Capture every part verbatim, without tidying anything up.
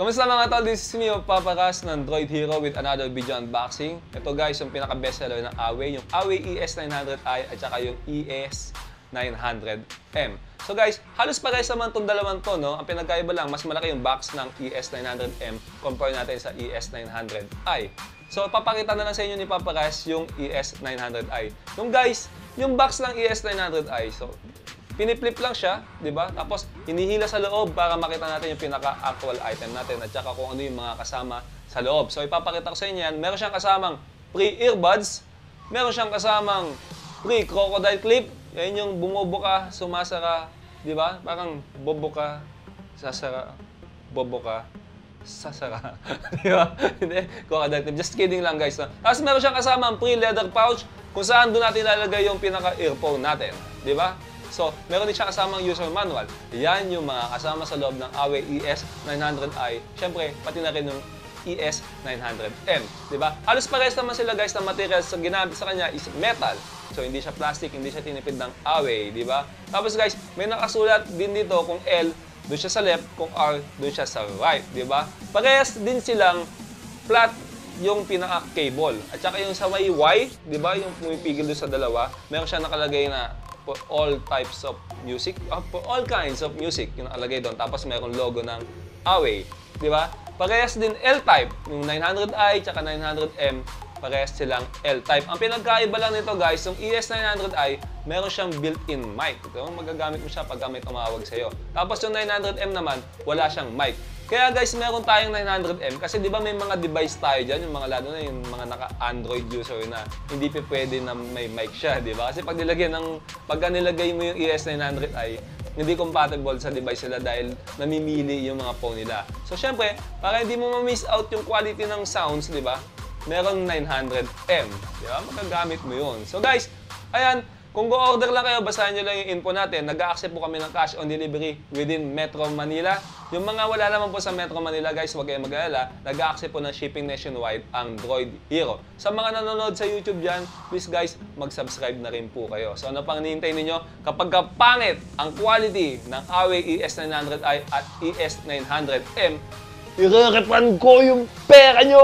Kamusta mga tol? This is me, Papakas ng Droid Hero with another video unboxing. Ito guys, yung pinaka-bestseller ng Away, yung Away E S nine hundred i at saka yung E S nine hundred M. So guys, halos parehas naman itong dalawang to, no? Ang pinagkaiba lang, mas malaki yung box ng E S nine hundred M compare natin sa E S nine hundred i. So papakita na lang sa inyo ni Papakas yung E S nine hundred i. Yung guys, yung box ng E S nine hundred i, so piniflip lang siya, di ba? Tapos, hinihila sa loob para makita natin yung pinaka-actual item natin at saka kung ano yung mga kasama sa loob. So, ipapakita ko sa inyo yan. Meron siyang kasamang pre-earbuds, meron siyang kasamang pre-crocodile clip. Yan yung bumubuka, sumasara, di ba? Parang boboka, sasara, boboka, sasara. Di ba? Hindi, crocodile clip. Just kidding lang, guys. No? Tapos, meron siyang kasamang pre-leather pouch kung saan doon natin lalagay yung pinaka-earphone natin. Di ba? So, meron din siya kasamang user manual. Yan yung mga kasama sa loob ng Away E S nine hundred i. Siyempre, pati na rin yung E S nine hundred M. Diba? Halos parehas naman sila guys ng materials sa ginamit sa kanya is metal. So, hindi siya plastic, hindi siya tinipid ng Away. Diba? Tapos guys, may nakasulat din dito kung L, doon siya sa left, kung R, doon siya sa right. Diba? Parehas din silang flat yung pinaka-cable. At saka yung sa may Y, diba? Yung pumipigil doon sa dalawa, meron siya nakalagay na for all types of music, uh, for all kinds of music, yung nakalagay doon. Tapos mayroong logo ng Away, di ba? Parehas din L-type, yung nine hundred i tsaka nine hundred M, parehas silang L-type. Ang pinagkaiba lang nito guys, yung E S nine hundred i, meron siyang built-in mic. Ito, magagamit mo siya pag may tumawag sa'yo. Tapos yung nine hundred M naman, wala siyang mic. Kaya guys, meron tayong nine hundred M kasi di ba may mga device tayo dyan, yung mga lalo na yung mga naka-Android user na hindi pa pwede na may mic siya, di ba? Kasi pag nilagay ng, pagka nilagay mo yung E S nine hundred i, hindi compatible sa device nila dahil namimili yung mga phone nila. So syempre, para hindi mo ma-miss out yung quality ng sounds, di ba? Meron nine hundred M, di ba? Magagamit mo yun. So guys, ayan, kung go-order lang kayo, basahin nyo lang yung info natin. Nag-a-accept po kami ng cash on delivery within Metro Manila. Yung mga wala naman po sa Metro Manila, guys, huwag kayong mag-alala. Nag-a-accept po ng shipping nationwide ang Droid Hero. Sa mga nanonood sa YouTube dyan, please guys, mag-subscribe na rin po kayo. So ano pang hinihintay ninyo? Kapag kapangit ang quality ng Away E S nine hundred i at E S nine hundred M, i-refund ko yung pera nyo!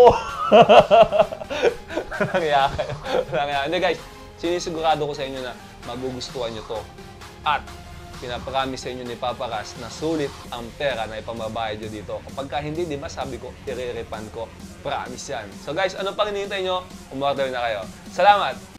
Kaya kayo. Kaya hindi guys, sinisigurado ko sa inyo na magugustuhan nyo to. At pinapromise sa inyo ni Papakas na sulit ang pera na ipamabayad nyo dito. Kapag ka hindi, di ba sabi ko, i-refund ko. Promise yan. So guys, ano pang hinihintay nyo? Umorder na kayo. Salamat!